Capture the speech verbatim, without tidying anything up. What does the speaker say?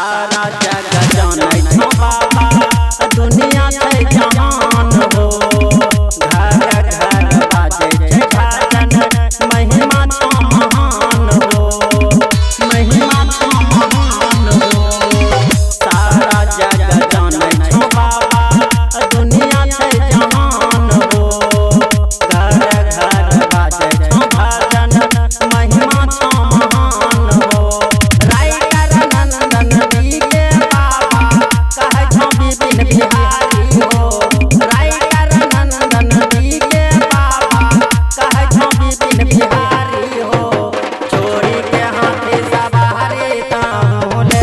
सारा जग जानै छौ बाबा दुनिया छै जहान हो घर घर बाजे छै भजन महिमा छौ महान हो महिमा छौ महान हो सारा जग जानै छौ बाबा दुनिया छै जहान हो घर घर बाजे छौ भजन महिमा छौ महान हो राइटर नंदन जी के बाबा कहे छौ विपिन बिहारी हो राइटर नंदन जी के बाबा कहे छौ विपिन बिहारी हो छोड़ी के हाथी सवारी ताहू ले